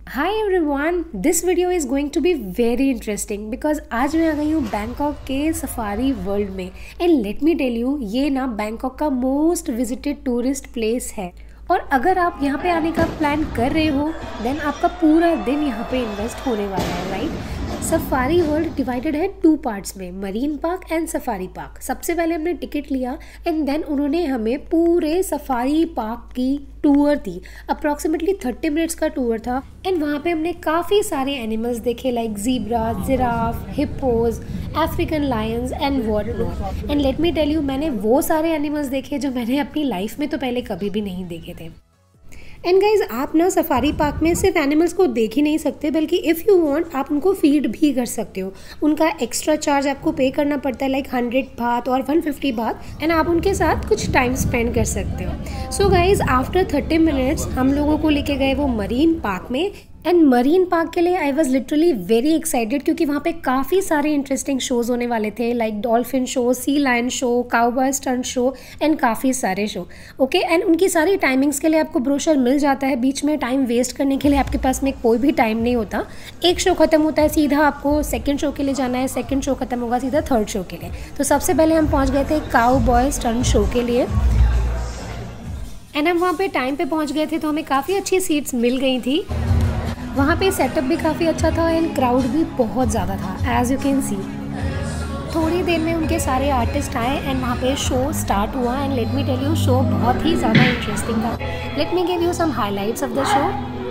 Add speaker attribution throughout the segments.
Speaker 1: Hi everyone, this video is going to be very interesting because आज मैं आ गई हूँ बैंकॉक के सफारी वर्ल्ड में। And let me tell you, ये ना बैंकॉक का मोस्ट विजिटेड टूरिस्ट प्लेस है। और अगर आप यहाँ पे आने का प्लान कर रहे हो देन आपका पूरा दिन यहाँ पे इन्वेस्ट होने वाला है, राइट। सफारी वर्ल्ड डिवाइडेड है 2 पार्ट्स में, marine park and safari park. सबसे पहले हमने टिकट लिया एंड देन उन्होंने हमें पूरे सफारी पार्क की टूर दी। अप्रॉक्सीमेटली 30 मिनट्स का टूर था एंड वहाँ पे हमने काफ़ी सारे एनिमल्स देखे like zebra, giraffe, hippos, African lions and what not. And let me tell you, मैंने वो सारे एनिमल्स देखे जो मैंने अपनी लाइफ में तो पहले कभी भी नहीं देखे थे। एंड गाइज, आप ना सफारी पार्क में सिर्फ एनिमल्स को देख ही नहीं सकते बल्कि इफ़ यू वांट आप उनको फीड भी कर सकते हो। उनका एक्स्ट्रा चार्ज आपको पे करना पड़ता है लाइक 100 बात और 150 बात, एंड आप उनके साथ कुछ टाइम स्पेंड कर सकते हो। सो गाइज, आफ्टर 30 मिनट्स हम लोगों को लेके गए वो मरीन पार्क में। एंड मरीन पार्क के लिए I was literally very excited क्योंकि वहाँ पे काफ़ी सारे इंटरेस्टिंग शोज़ होने वाले थे like dolphin show, sea lion show, cowboy stunt show and काफ़ी सारे शो। ओके, एंड उनकी सारी टाइमिंग्स के लिए आपको ब्रोशर मिल जाता है। बीच में टाइम वेस्ट करने के लिए आपके पास में कोई भी टाइम नहीं होता। एक शो खत्म होता है, सीधा आपको सेकेंड शो के लिए जाना है, सेकेंड शो खत्म होगा सीधा थर्ड शो के लिए। तो सबसे पहले हम पहुँच गए थे काउबॉय स्टंट शो के लिए एंड हम वहाँ पे टाइम पे पहुँच गए थे तो हमें काफ़ी अच्छी सीट्स मिल गई थी। वहाँ पे सेटअप भी काफ़ी अच्छा था एंड क्राउड भी बहुत ज़्यादा था, एज यू कैन सी। थोड़ी देर में उनके सारे आर्टिस्ट आए एंड वहाँ पे शो स्टार्ट हुआ। And let me tell you, show बहुत ही ज़्यादा इंटरेस्टिंग था। Let me give you some highlights of the show.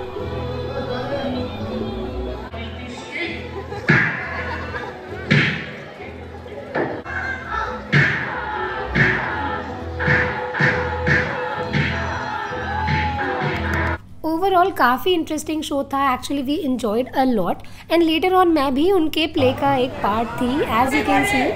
Speaker 1: Overall काफ़ी इंटरेस्टिंग शो था। Actually we enjoyed a lot and later on मैं भी उनके प्ले का एक पार्ट थी, as you can see.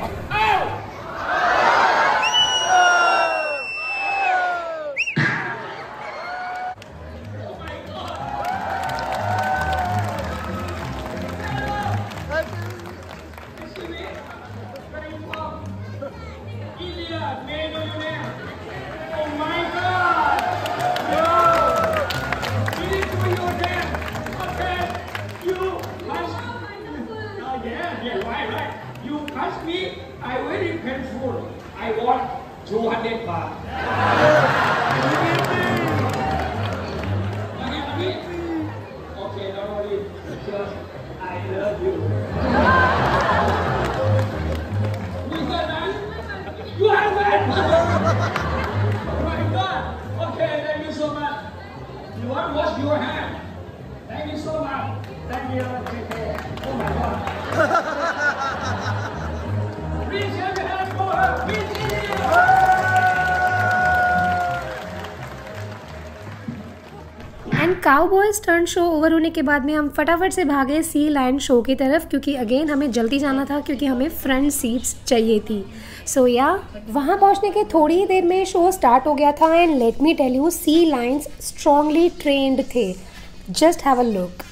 Speaker 2: You touch me, I very painful. I want 200 baht. Okay, don't worry. Just I love you. You got that? You have that? Oh my God. Okay, thank you so much. You want to wash your hand? Thank you so much. Thank you. Take care. Oh my God. Please have your hand for her. Please.
Speaker 1: And cowboy stunt show over होने के बाद में हम फटाफट से भागे सी lion show की तरफ क्योंकि अगेन हमें जल्दी जाना था क्योंकि हमें फ्रंट सीट्स चाहिए थी। सो या वहाँ पहुँचने के थोड़ी ही देर में शो स्टार्ट हो गया था and let me tell you, sea lions strongly trained थे। Just have a look.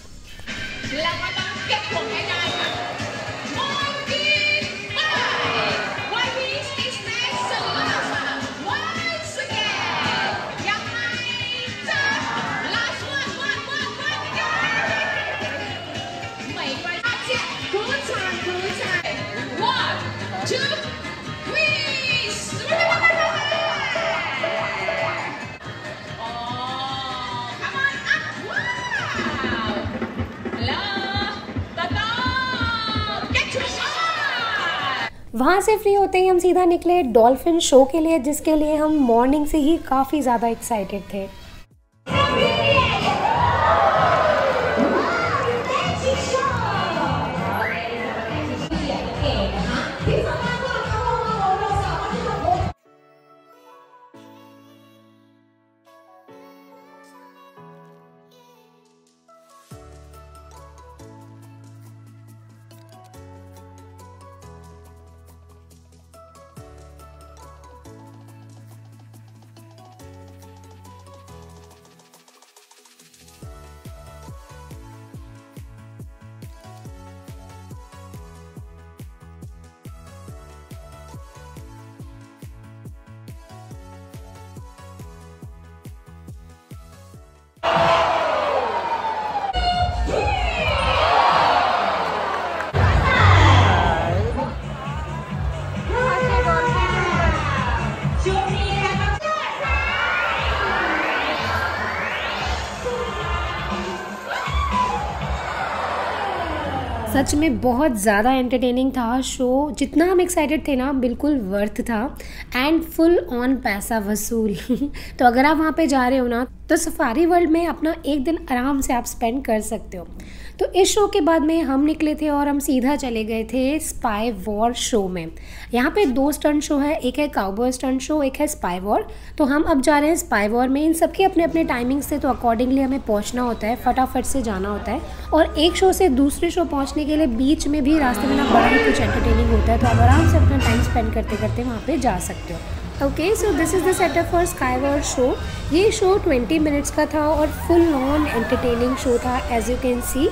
Speaker 1: वहाँ से फ्री होते ही हम सीधा निकले डॉल्फिन शो के लिए, जिसके लिए हम मॉर्निंग से ही काफ़ी ज़्यादा एक्साइटेड थे। सच में बहुत ज़्यादा एंटरटेनिंग था शो। जितना हम एक्साइटेड थे ना, बिल्कुल वर्थ था एंड फुल ऑन पैसा वसूल। तो अगर आप वहाँ पे जा रहे हो ना, तो सफारी वर्ल्ड में अपना एक दिन आराम से आप स्पेंड कर सकते हो। तो इस शो के बाद में हम निकले थे और हम सीधा चले गए थे स्पाई वॉर शो में। यहाँ पे 2 स्टंट शो है, एक है काउबॉय स्टंट शो, एक है स्पाई वॉर। तो हम अब जा रहे हैं स्पाई वॉर में। इन सबके अपने अपने टाइमिंग्स थे, तो अकॉर्डिंगली हमें पहुँचना होता है, फटाफट से जाना होता है। और एक शो से दूसरे शो पहुँचने के लिए बीच में भी रास्ते में ना बड़ा ही कुछ एंटरटेनिंग होता है, तो आप आराम से अपना टाइम स्पेंड करते करते वहाँ पर जा सकते हो। Okay, so this is the setup for sky war show. ये शो 20 मिनट्स का था और फुल ऑन एंटरटेनिंग शो था, as you can see.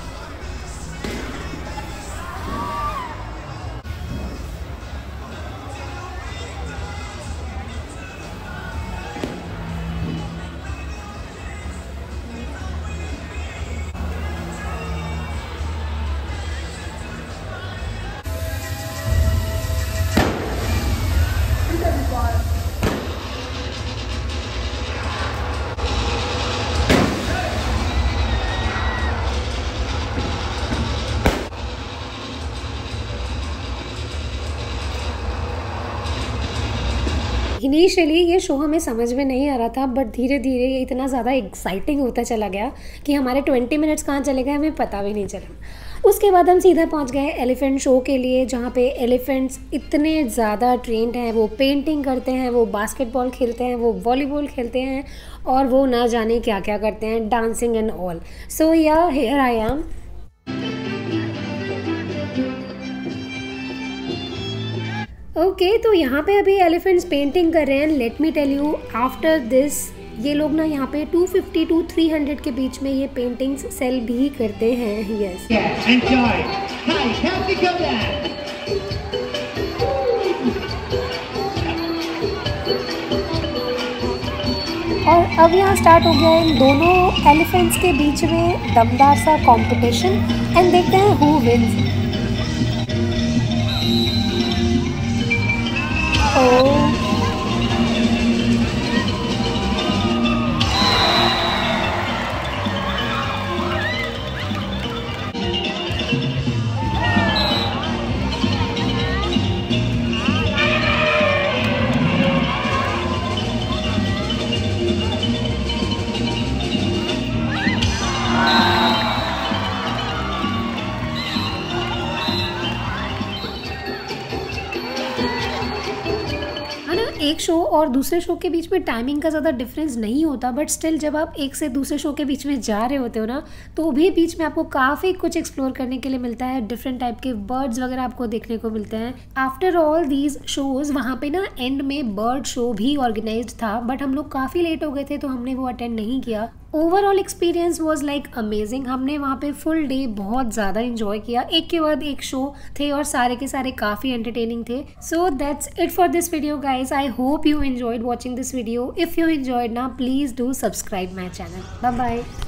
Speaker 1: Initially ये शो हमें समझ में नहीं आ रहा था, बट धीरे धीरे ये इतना ज़्यादा एक्साइटिंग होता चला गया कि हमारे 20 मिनट्स कहाँ चले गए हमें पता भी नहीं चला। उसके बाद हम सीधा पहुँच गए एलिफेंट शो के लिए, जहाँ पे एलिफेंट्स इतने ज़्यादा ट्रेंड हैं। वो पेंटिंग करते हैं, वो बास्केटबॉल खेलते हैं, वो वॉलीबॉल खेलते हैं, और वो ना जाने क्या क्या करते हैं, डांसिंग एंड ऑल। सो या हियर आई एम। ओके, तो यहाँ पे अभी एलिफेंट्स पेंटिंग कर रहे हैं। Let me tell you, after this ये लोग ना यहाँ पे 250 to 300 के बीच में ये पेंटिंग्स सेल भी करते हैं। यस, और अब यहाँ स्टार्ट हो गया है इन दोनों एलिफेंट्स के बीच में दमदार सा कंपटीशन, एंड देखते हैं हु विंस। एक शो और दूसरे शो के बीच में टाइमिंग का ज़्यादा डिफरेंस नहीं होता, बट स्टिल जब आप एक से दूसरे शो के बीच में जा रहे होते हो ना, तो भी बीच में आपको काफ़ी कुछ एक्सप्लोर करने के लिए मिलता है। डिफरेंट टाइप के बर्ड्स वगैरह आपको देखने को मिलते हैं। आफ्टर ऑल दीज शोज़ वहाँ पे ना एंड में बर्ड शो भी ऑर्गेनाइज्ड था, बट हम लोग काफ़ी लेट हो गए थे तो हमने वो अटेंड नहीं किया। Overall experience was like amazing. हमने वहाँ पे फुल डे बहुत ज़्यादा इंजॉय किया। एक के बाद एक शो थे और सारे के सारे काफ़ी एंटरटेनिंग थे। So that's it for this video guys. I hope you enjoyed watching this video. If you enjoyed, now please do subscribe my channel. Bye bye.